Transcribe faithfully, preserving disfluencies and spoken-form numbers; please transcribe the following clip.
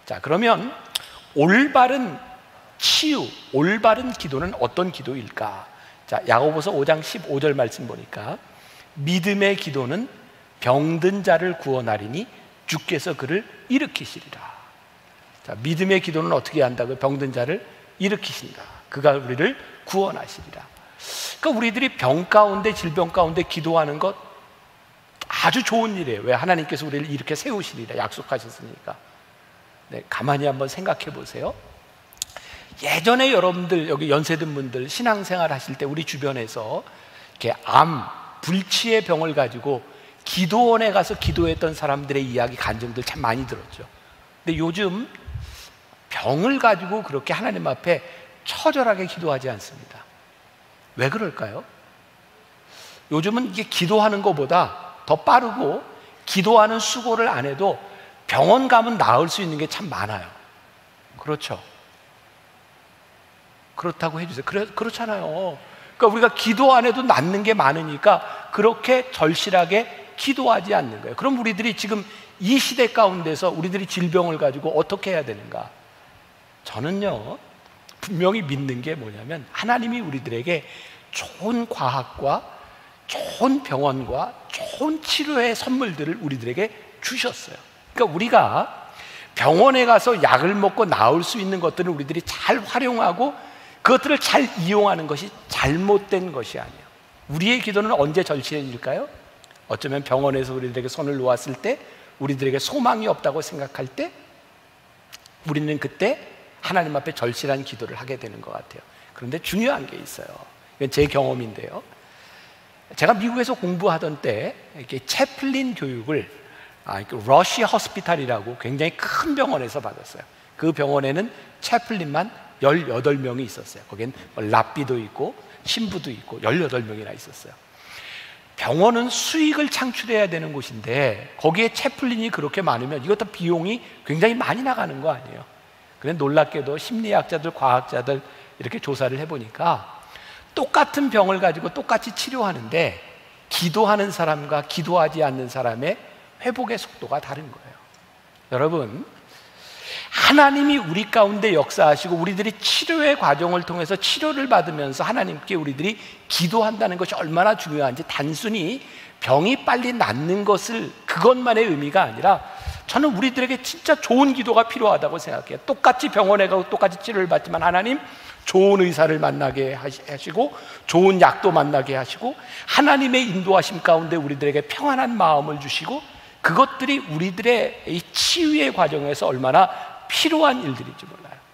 자, 그러면 올바른 치유, 올바른 기도는 어떤 기도일까? 자, 야고보서 오 장 십오 절 말씀 보니까 믿음의 기도는 병든 자를 구원하리니 주께서 그를 일으키시리라. 자, 믿음의 기도는 어떻게 한다고요? 병든 자를 일으키신다. 그가 우리를 구원하시리라. 그러니까 우리들이 병 가운데, 질병 가운데 기도하는 것 아주 좋은 일이에요. 왜? 하나님께서 우리를 이렇게 세우시리라 약속하셨으니까. 네, 가만히 한번 생각해 보세요. 예전에 여러분들 여기 연세든 분들 신앙생활 하실 때 우리 주변에서 이렇게 암, 불치의 병을 가지고 기도원에 가서 기도했던 사람들의 이야기, 간증들 참 많이 들었죠. 근데 요즘 병을 가지고 그렇게 하나님 앞에 처절하게 기도하지 않습니다. 왜 그럴까요? 요즘은 이게 기도하는 것보다 더 빠르고 기도하는 수고를 안 해도 병원 가면 나을 수 있는 게 참 많아요. 그렇죠? 그렇다고 해주세요. 그래, 그렇잖아요. 그러니까 우리가 기도 안 해도 낫는 게 많으니까 그렇게 절실하게 기도하지 않는 거예요. 그럼 우리들이 지금 이 시대 가운데서 우리들이 질병을 가지고 어떻게 해야 되는가? 저는요, 분명히 믿는 게 뭐냐면 하나님이 우리들에게 좋은 과학과 좋은 병원과 좋은 치료의 선물들을 우리들에게 주셨어요. 그러니까 우리가 병원에 가서 약을 먹고 나을 수 있는 것들을 우리들이 잘 활용하고 그것들을 잘 이용하는 것이 잘못된 것이 아니에요. 우리의 기도는 언제 절실해질까요? 어쩌면 병원에서 우리들에게 손을 놓았을 때, 우리들에게 소망이 없다고 생각할 때, 우리는 그때 하나님 앞에 절실한 기도를 하게 되는 것 같아요. 그런데 중요한 게 있어요. 이건 제 경험인데요. 제가 미국에서 공부하던 때 이렇게 채플린 교육을 아, 러시 허스피탈이라고 굉장히 큰 병원에서 받았어요. 그 병원에는 채플린만 열여덟 명이 있었어요. 거기엔 랍비도 있고 신부도 있고 열여덟 명이나 있었어요. 병원은 수익을 창출해야 되는 곳인데 거기에 채플린이 그렇게 많으면 이것도 비용이 굉장히 많이 나가는 거 아니에요. 그런데 놀랍게도 심리학자들, 과학자들 이렇게 조사를 해보니까 똑같은 병을 가지고 똑같이 치료하는데 기도하는 사람과 기도하지 않는 사람의 회복의 속도가 다른 거예요. 여러분, 하나님이 우리 가운데 역사하시고 우리들이 치료의 과정을 통해서 치료를 받으면서 하나님께 우리들이 기도한다는 것이 얼마나 중요한지, 단순히 병이 빨리 낫는 것을 그것만의 의미가 아니라 저는 우리들에게 진짜 좋은 기도가 필요하다고 생각해요. 똑같이 병원에 가고 똑같이 치료를 받지만 하나님 좋은 의사를 만나게 하시고 좋은 약도 만나게 하시고 하나님의 인도하심 가운데 우리들에게 평안한 마음을 주시고 그것들이 우리들의 이 치유의 과정에서 얼마나 필요한 일들인지 몰라요.